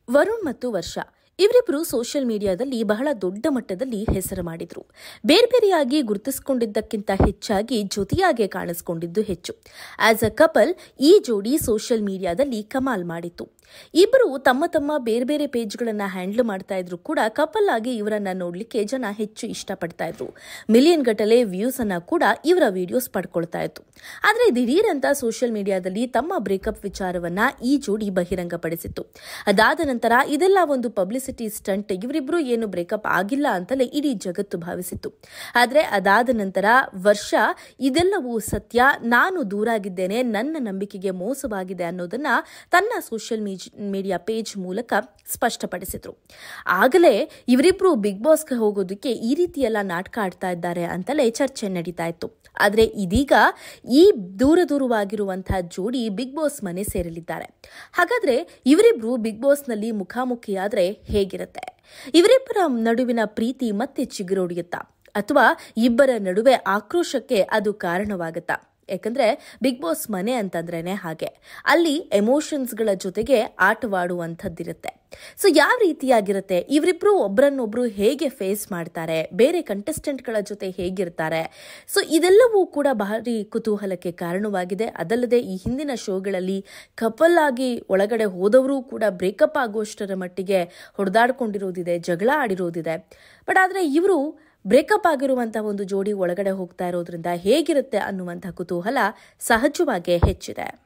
ವರುಣ್ ಮತ್ತು ವರ್ಷಾ ಇವರಿಬ್ಬರು ಸೋಷಿಯಲ್ ಮೀಡಿಯಾದಲ್ಲಿ ಬಹಳ ದೊಡ್ಡ ಮಟ್ಟದಲ್ಲಿ ಹೆಸರು ಮಾಡಿದ್ರು. ಬೇರೆ ಬೇರೆಯಾಗಿ ಗುರುತಿಸಿಕೊಂಡಿದ್ದಕ್ಕಿಂತ ಹೆಚ್ಚಾಗಿ ಜೊತೆಯಾಗಿ ಕಾಣಿಸಿಕೊಂಡಿದ್ದು ಹೆಚ್ಚು. ಆಸ್ ಅ ಕಪಲ್ ಈ ಜೋಡಿ ಸೋಷಿಯಲ್ ಮೀಡಿಯಾದಲ್ಲಿ ಕಮಾಲ್ ಮಾಡಿತ್ತು. ಇಬ್ಬರು ತಮ್ಮ ತಮ್ಮ ಬೇರೆ ಬೇರೆ ಪೇಜ್ಗಳನ್ನ ಹ್ಯಾಂಡಲ್ ಮಾಡ್ತಾ ಇದ್ರು ಕೂಡ ಕಪಲ್ ಆಗಿ ಇವರನ್ನ ನೋಡ್ಲಿಕ್ಕೆ ಜನ ಹೆಚ್ಚು ಇಷ್ಟಪಡ್ತಾ ಇದ್ರು. ಮಿಲಿಯನ್ ಗಟ್ಟಲೆ ವ್ಯೂಸ್ ಅನ್ನ ಕೂಡ ಇವರ ವಿಡಿಯೋಸ್ ಪಡ್ಕೊಳ್ತಾ ಇತ್ತು. ಆದ್ರೆ ದಿಢೀರಂತ ಸೋಷಿಯಲ್ ಮೀಡಿಯಾದಲ್ಲಿ ತಮ್ಮ ಬ್ರೇಕಪ್ ವಿಚಾರವನ್ನ ಈ ಜೋಡಿ ಬಹಿರಂಗಪಡಿಸಿತ್ತು. ಅದಾದ ನಂತರ ಇದೆಲ್ಲ ಒಂದು ಪಬ್ಲಿಸಿಟಿ ಸ್ಟಂಟ್, ಇವರಿಬ್ರು ಏನು ಬ್ರೇಕಪ್ ಆಗಿಲ್ಲ ಅಂತಲೇ ಇಡೀ ಜಗತ್ತು ಭಾವಿಸಿತ್ತು. ಆದ್ರೆ ಅದಾದ ನಂತರ ವರ್ಷ ಇದೆಲ್ಲವೂ ಸತ್ಯ, ನಾನು ದೂರಾಗಿದ್ದೇನೆ, ನನ್ನ ನಂಬಿಕೆಗೆ ಮೋಸವಾಗಿದೆ ಅನ್ನೋದನ್ನ ತನ್ನ ಸೋಷಿಯಲ್ ಮೀಡಿಯಾ ಪೇಜ್ ಮೂಲಕ ಸ್ಪಷ್ಟಪಡಿಸಿದ್ರು. ಆಗಲೇ ಇವರಿಬ್ರು ಬಿಗ್ ಬಾಸ್ಗೆ ಹೋಗೋದಕ್ಕೆ ಈ ರೀತಿಯೆಲ್ಲ ನಾಟಕ ಆಡ್ತಾ ಇದ್ದಾರೆ ಅಂತಲೇ ಚರ್ಚೆ ನಡೀತಾ ಇತ್ತು. ಆದ್ರೆ ಇದೀಗ ಈ ದೂರವಾಗಿರುವಂತಹ ಜೋಡಿ ಬಿಗ್ ಬಾಸ್ ಮನೆ ಸೇರಲಿದ್ದಾರೆ. ಹಾಗಾದ್ರೆ ಇವರಿಬ್ರು ಬಿಗ್ ಬಾಸ್ ನಲ್ಲಿ ಮುಖಾಮುಖಿಯಾದ್ರೆ ಹೇಗಿರುತ್ತೆ? ಇವರಿಬ್ಬರ ನಡುವಿನ ಪ್ರೀತಿ ಮತ್ತೆ ಚಿಗುರೊಡೆಯುತ್ತಾ ಅಥವಾ ಇಬ್ಬರ ನಡುವೆ ಆಕ್ರೋಶಕ್ಕೆ ಅದು ಕಾರಣವಾಗುತ್ತಾ? ಯಾಕಂದ್ರೆ ಬಿಗ್ ಬಾಸ್ ಮನೆ ಅಂತಂದ್ರೇನೆ ಹಾಗೆ, ಅಲ್ಲಿ ಎಮೋಷನ್ಸ್ಗಳ ಜೊತೆಗೆ ಆಟವಾಡುವಂಥದ್ದಿರುತ್ತೆ. ಸೊ ಯಾವ ರೀತಿಯಾಗಿರುತ್ತೆ, ಇವರಿಬ್ರು ಒಬ್ರನ್ನೊಬ್ರು ಹೇಗೆ ಫೇಸ್ ಮಾಡ್ತಾರೆ, ಬೇರೆ ಕಂಟೆಸ್ಟೆಂಟ್ಗಳ ಜೊತೆ ಹೇಗಿರ್ತಾರೆ, ಸೊ ಇದೆಲ್ಲವೂ ಕೂಡ ಭಾರಿ ಕುತೂಹಲಕ್ಕೆ ಕಾರಣವಾಗಿದೆ. ಅದಲ್ಲದೆ ಈ ಹಿಂದಿನ ಶೋಗಳಲ್ಲಿ ಕಪಲ್ ಆಗಿ ಒಳಗಡೆ ಹೋದವರು ಕೂಡ ಬ್ರೇಕಪ್ ಆಗುವಷ್ಟರ ಮಟ್ಟಿಗೆ ಹೊಡೆದಾಡ್ಕೊಂಡಿರೋದಿದೆ, ಜಗಳ ಆಡಿರೋದಿದೆ. ಬಟ್ ಆದ್ರೆ ಇವರು ಬ್ರೇಕಪ್ ಆಗಿರುವಂತಹ ಒಂದು ಜೋಡಿ ಒಳಗಡೆ ಹೋಗ್ತಾ ಇರೋದ್ರಿಂದ ಹೇಗಿರುತ್ತೆ ಅನ್ನುವಂಥ ಕುತೂಹಲ ಸಹಜವಾಗಿ ಹೆಚ್ಚಿದೆ.